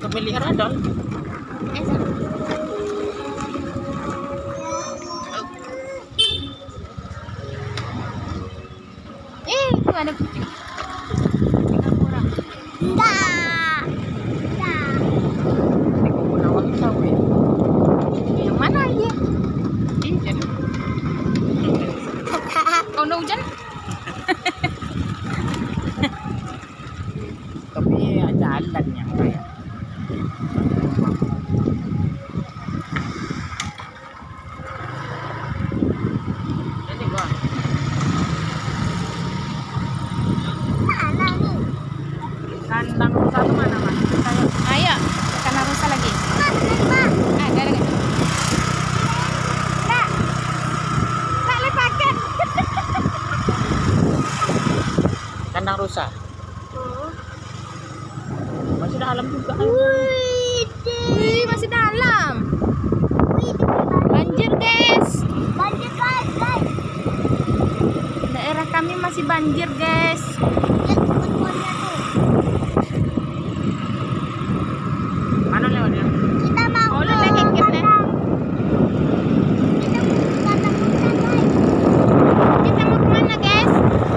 Melihara dong. Itu ada kucing. Tinggal kurang. Enggak. Nawang sawo ya. Yang mana aja? Hujan. Kau udah hujan? Tapi jalan yang kayak. Ini gua. Kandang rusa itu mana, Mas? Ayo, karena rusa lagi. Ada lagi. Nak lepakan. Kandang rusa. Masih dalam juga. Wih, masih dalam. Banjir, guys. Daerah kami masih banjir, guys. Mana lewatnya? Oh, lu lagi kita. Kita mau kemana, guys?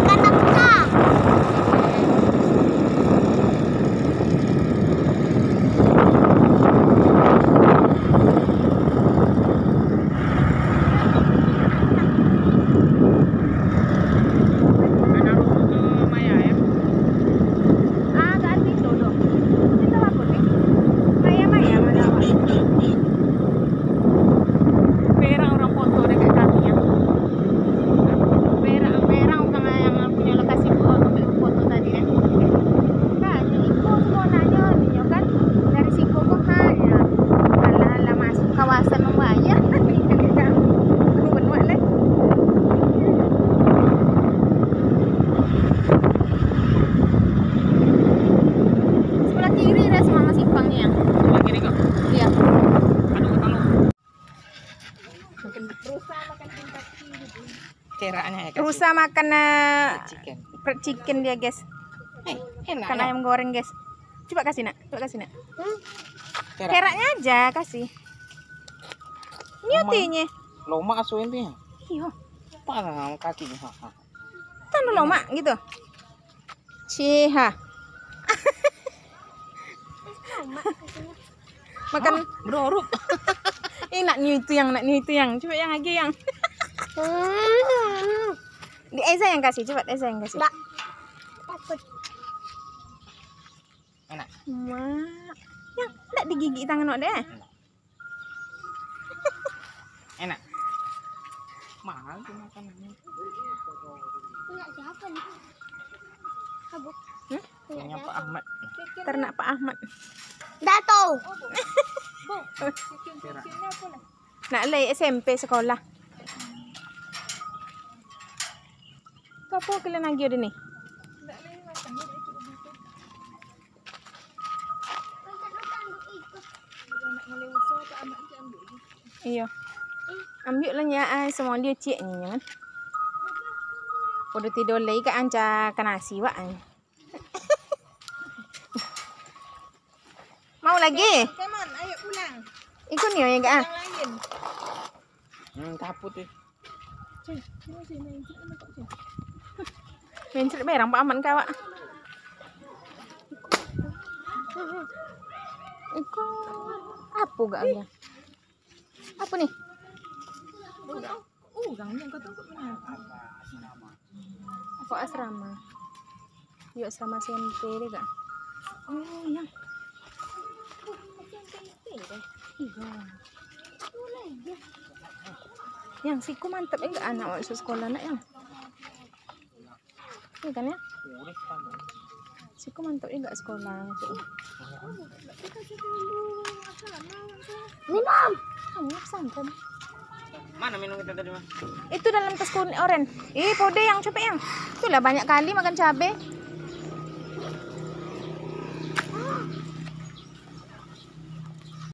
Kandang rusa ke Maya ya. Ah, ganti dulu. Itu apa nih? Maya mana awak? Perang orang foto dekat kami ya. Perang orang yang punya lokasi foto tadi kan? Kan, ikut sekolahnya dia kan dari situ kok hanya ala masuk kawasan membayar. Benar lah. Sebelah kiri ada semua simpangnya yang. Sebelah kiri kok. Iya. Aduh, kalau Rusa makan tingkat gitu. ceraknya ya. Rusa makan Chicken. chicken dia, guys. Enak. Makan ayam goreng, guys. Coba kasih, Nak. Coba kasih, Nak. Cerak. Keraknya aja kasih. Nyutinya. Loma asuin tuh ya. Iya. Parah kakinya. Tan lo mak gitu. Ciha. Makan Beroruk. ini nak itu yang. Coba yang lagi yang. Di Eza yang kasih, coba Eza yang kasih. Enak. Mak. Yang enggak digigit tangan nok deh. Enak. Mahal tuh makanannya. Punya siapa nih? Kabuk. Punya Pak Ahmad. Ternak Pak Ahmad. Dato. Cerak. Nak lay SMP sekolah. Kau apa kalian lagi ada nih? Iya. Ambil lah ya, semua dia cik ni kan. Udah tidur lagi kat anca kanasi wak. Mau lagi? Keman, ayo pulang. Ikut ni yang kan? Lain. Kaput deh. Main cerita berang Pak Ahmad kau wak. Ikut apa gak dia? Apa nih? Yang kata Apa asrama? Yuk asrama SMP deh kak. Oh yang. Iya. Yang siku mantep enggak anak masuk sekolah nak yang. Ini kan ya? Siku mantep enggak sekolah masuk. minum. Kamu pesantren. Mana minum kita tadi, Mas? Itu dalam tas kuning oren. Pode yang coba yang. Itulah banyak kali makan cabai.